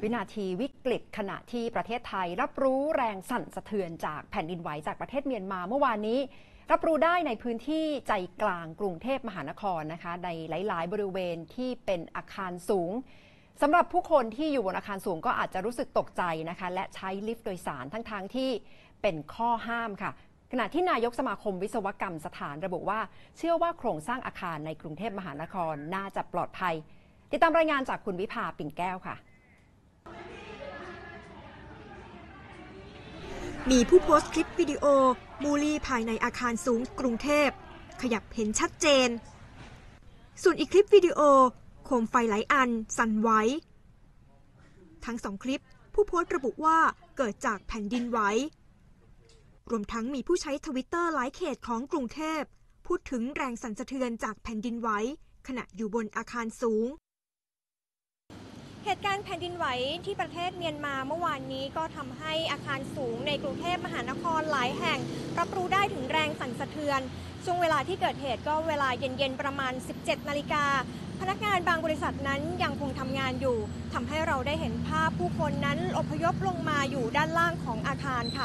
วินาทีวิกฤตขณะที่ประเทศไทยรับรู้แรงสั่นสะเทือนจากแผ่นดินไหวจากประเทศเมียนมาเมื่อวานนี้รับรู้ได้ในพื้นที่ใจกลางกรุงเทพมหานครนะคะในหลายๆบริเวณที่เป็นอาคารสูงสำหรับผู้คนที่อยู่บนอาคารสูงก็อาจจะรู้สึกตกใจนะคะและใช้ลิฟต์โดยสารทั้งที่เป็นข้อห้ามค่ะขณะที่นายกสมาคมวิศวกรรมสถานระบุว่าเชื่อว่าโครงสร้างอาคารในกรุงเทพมหานครน่าจะปลอดภัยติดตามรายงานจากคุณวิภาปิ่นแก้วค่ะมีผู้โพสต์คลิปวิดีโอมูลี่ภายในอาคารสูงกรุงเทพขยับเห็นชัดเจนส่วนอีกคลิปวิดีโอโคมไฟหลายอันสั่นไหวทั้งสองคลิปผู้โพสต์ระบุว่าเกิดจากแผ่นดินไหวรวมทั้งมีผู้ใช้ทวิตเตอร์หลายเขตของกรุงเทพพูดถึงแรงสั่นสะเทือนจากแผ่นดินไหวขณะอยู่บนอาคารสูงเหตุการณ์แผ่นดินไหวที่ประเทศเมียนมาเมื่อวานนี้ก็ทำให้อาคารสูงในกรุงเทพมหานครหลายแห่งรับรู้ได้ถึงแรงสั่นสะเทือนช่วงเวลาที่เกิดเหตุก็เวลาเย็นๆประมาณ 17 นาฬิกาพนักงานบางบริษัทนั้นยังคงทำงานอยู่ทำให้เราได้เห็นภาพผู้คนนั้นอพยพลงมาอยู่ด้านล่างของอาคารค่ะ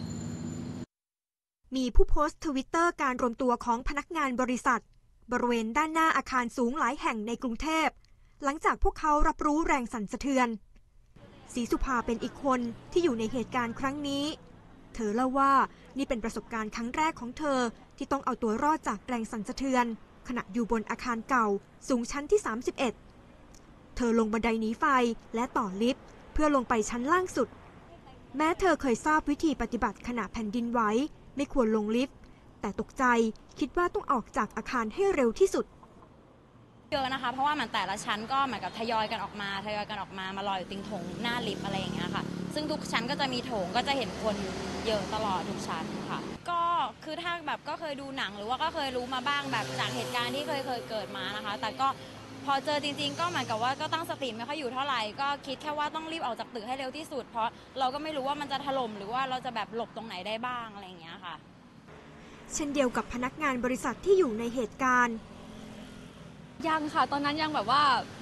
มีผู้โพสต์ทวิตเตอร์การรวมตัวของพนักงานบริษัทบริเวณด้านหน้าอาคารสูงหลายแห่งในกรุงเทพหลังจากพวกเขารับรู้แรงสั่นสะเทือนศรีสุภาเป็นอีกคนที่อยู่ในเหตุการณ์ครั้งนี้เธอเล่าว่านี่เป็นประสบการณ์ครั้งแรกของเธอที่ต้องเอาตัวรอดจากแรงสั่นสะเทือนขณะอยู่บนอาคารเก่าสูงชั้นที่ 31เธอลงบันไดหนีไฟและต่อลิฟต์เพื่อลงไปชั้นล่างสุดแม้เธอเคยทราบวิธีปฏิบัติขณะแผ่นดินไหวไม่ควรลงลิฟต์แต่ตกใจคิดว่าต้องออกจากอาคารให้เร็วที่สุดเยอะนะคะเพราะว่ามันแต่ละชั้นก็เหมือนกับทยอยกันออกมามาลอยอยู่ติงโถงหน้าลิฟต์อะไรอย่างเงี้ยค่ะซึ่งทุกชั้นก็จะมีโถงก็จะเห็นคนเยอะตลอดทุกชั้นค่ะก็คือถ้าแบบก็เคยดูหนังหรือว่าก็เคยรู้มาบ้างแบบจากเหตุการณ์ที่เคยเกิดมานะคะแต่ก็พอเจอจริงๆก็เหมือนกับว่าก็ตั้งสติไม่ค่อยอยู่เท่าไหร่ก็คิดแค่ว่าต้องรีบออกจากตึกให้เร็วที่สุดเพราะเราก็ไม่รู้ว่ามันจะถล่มหรือว่าเราจะแบบหลบตรงไหนได้บ้างอะไรอย่างเงี้ยค่ะเช่นเดียวกับพนักงานบริษัทที่อยู่ในเหตุการณ์ยังค่ะตอนนั้นยังแบบว่า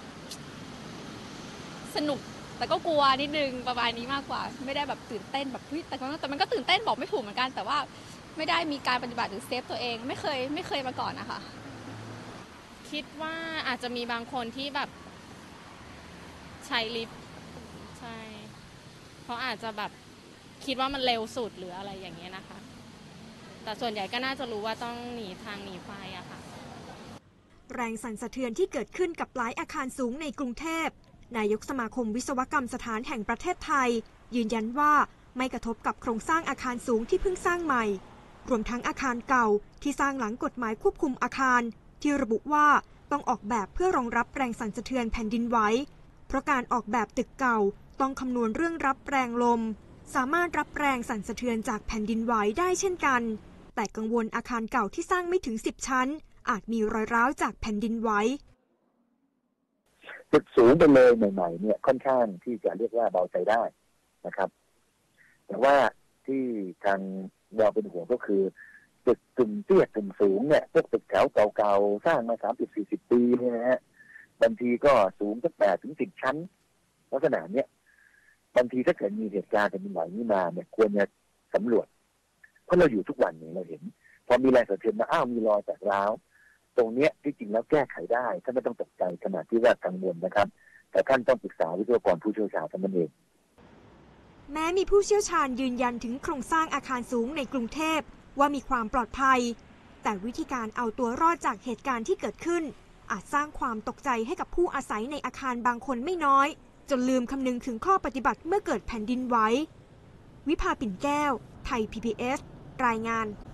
สนุกแต่ก็กลัวนิดนึงประมาณนี้มากกว่าไม่ได้แบบตื่นเต้นแบบแต่มันก็ตื่นเต้นบอกไม่ถูกเหมือนกันแต่ว่าไม่ได้มีการปฏิบัติหรือเซฟตัวเองไม่เคยมาก่อนนะคะคิดว่าอาจจะมีบางคนที่แบบใช้ลิฟต์ใช่เพราะอาจจะแบบคิดว่ามันเร็วสุดหรืออะไรอย่างเงี้ยนะคะแต่ส่วนใหญ่ก็น่าจะรู้ว่าต้องหนีทางหนีไฟอะค่ะแรงสั่นสะเทือนที่เกิดขึ้นกับหลายอาคารสูงในกรุงเทพนายกสมาคมวิศวกรรมสถานแห่งประเทศไทยยืนยันว่าไม่กระทบกับโครงสร้างอาคารสูงที่เพิ่งสร้างใหม่รวมทั้งอาคารเก่าที่สร้างหลังกฎหมายควบคุมอาคารที่ระบุว่าต้องออกแบบเพื่อรองรับแรงสั่นสะเทือนแผ่นดินไหวเพราะการออกแบบตึกเก่าต้องคำนวณเรื่องรับแรงลมสามารถรับแรงสั่นสะเทือนจากแผ่นดินไหวได้เช่นกันแต่กังวลอาคารเก่าที่สร้างไม่ถึง10ชั้นอาจมีรอยร้าวจากแผ่นดินไหวตึกสูงไปเลยใหม่ๆเนี่ยค่อนข้างที่จะเรียกว่าเบาใจได้นะครับแต่ว่าที่ทางเราเป็นห่วงก็คือตึกกึ่งเตี้ยกึ่งสูงเนี่ยพวกตึกแถวเก่าๆสร้างมา30-40 ปีเนี่ยนะฮะบางทีก็สูงตั้ง8-10 ชั้นลักษณะเนี้ยบางทีถ้าเกิดมีเหตุการณ์แผ่นดินไหวนี้มาเนี่ยควรจะสำรวจเพราะเราอยู่ทุกวันเนี่ยเราเห็นพอมีแรงสั่นสะเทือนมามีรอยแตกร้าวตรงนี้ที่จริงแล้วแก้ไขได้ท่านไม่ต้องตกใจขนาดที่ว่ากังวลนะครับแต่ท่านต้องปรึกษาวิศวกรผู้เชี่ยวชาญนั่นเองแม้มีผู้เชี่ยวชาญยืนยันถึงโครงสร้างอาคารสูงในกรุงเทพว่ามีความปลอดภัยแต่วิธีการเอาตัวรอดจากเหตุการณ์ที่เกิดขึ้นอาจสร้างความตกใจให้กับผู้อาศัยในอาคารบางคนไม่น้อยจนลืมคำนึงถึงข้อปฏิบัติเมื่อเกิดแผ่นดินไหววิภาปิ่นแก้วไทย PBS รายงาน